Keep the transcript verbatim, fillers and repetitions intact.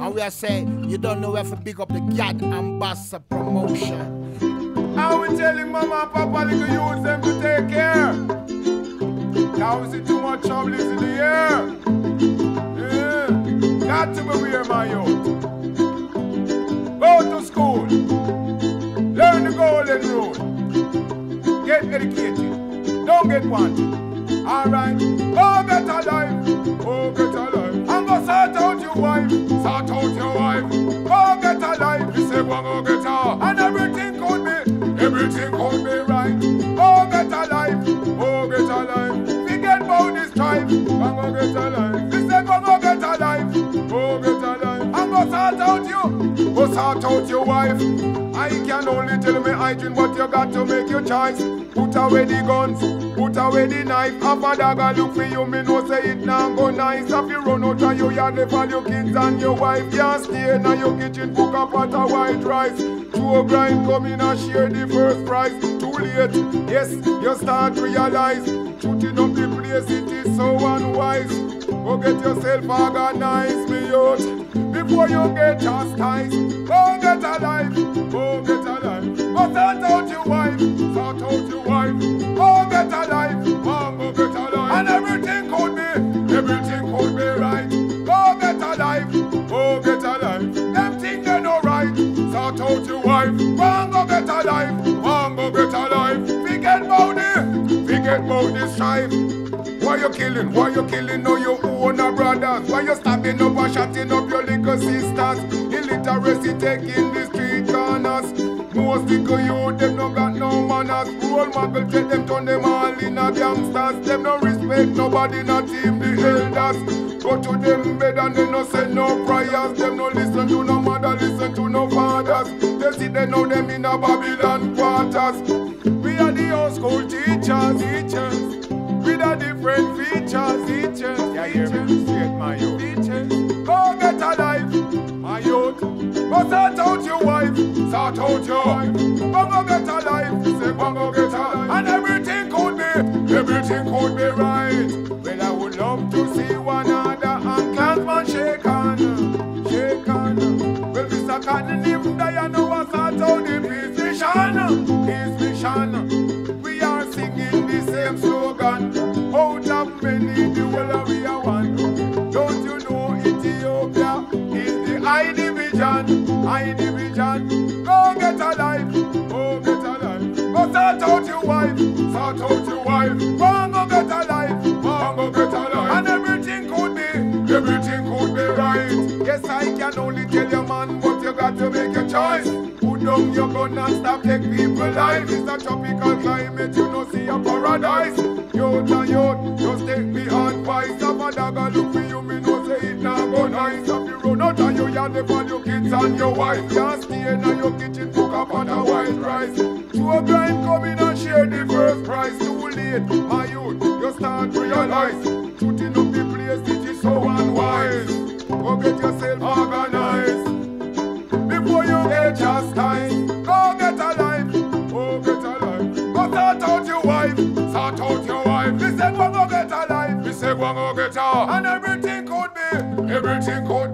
And we are saying, you don't know where to pick up the Gad Ambassador promotion. And we telling mama and papa they can use them to take care. Now we see too much trouble is in the air. Yeah. Got to be aware, my youth. Go to school. Learn the golden rule. Get educated. Don't get wanted. Alright. Oh, get a life. Oh, get a life. And go sort out your wife. Sort out your wife. Oh, get a life. You say, go get her. And everything could be, everything could be right. Oh, get a life. Oh, get a life. Forget about this strife. Go get a life. You say, go get a life. Oh, get a life. And go sort out you. Go sort out your wife. I can only tell me I drink, but you got to make your choice. Put away the guns, put away the knife. Have a dagger look for you, me no say it now go nice. If you run out of your yard, leave all your kids and your wife. Can't stay in your kitchen, cook a pot of white rice. Two grind, come in and share the first prize. Too late, yes, you start realize. Shooting up the place, it is so unwise. Go get yourself organized, me youth. Before you get chastised, go get a life, go get a life. Go sort out your wife, sort out your wife. Go get a life, go get a life. And everything could be, everything could be right. Go get a life, go get a life. Them things they no right. Sort out your wife, go get a life, go get a life. Forget about it, forget about this strife. Why you killing? Why you killing all your own brothers? Why you stabbing up and shutting up your little sisters? Illiteracy taking the street corners. Most little youth, them no got no manners. Role model take them, turn them all in a gangsters. Them no respect nobody, not even the elders. Go to them bed and they no say no prayers. Them no listen to no mother, listen to no fathers. They see they know them in a Babylon quarters. We are the old school teachers, teachers. With a different features, features, yeah, features, straight, my youth. Features. Go get a life, my youth. Go sort out your wife, sort out your wife. Go go get a life, say go go get a life. And everything could be, everything could be right. Well, I would love to see one another and clansman shake on, shake on. Well, Mister Cannon, him die, I know I sort out the peace mission, peace mission. We are singing the same slogan. Out of many, the world we are one. Don't you know Ethiopia is the high division, high division. Go get a life, go get a life. Go sort out your wife, sort out your wife. Go go get a life, go go get a life. And everything could be, everything could be right. Yes, I can only tell you, man, but you got to make a choice. Put down your gun and stop take people life. It's a tropical climate, you know, see a paradise. Youth and youth, just take me advice. Have a dagger look for you, me know say it now go nice. If you run out of your yard, leave all your kids and your wife. Can't stay in your kitchen, cook up on a white rice. To a grind, come in and share the first prize. Too late, my youth, you start realize. Shooting up the place, it is so unwise. Go get yourself organized. Before you get chastised, go get a life, go get a life. Go sort out your wife, sort out your wife. We say go go get a life, we say go go get her. And everything could be, everything could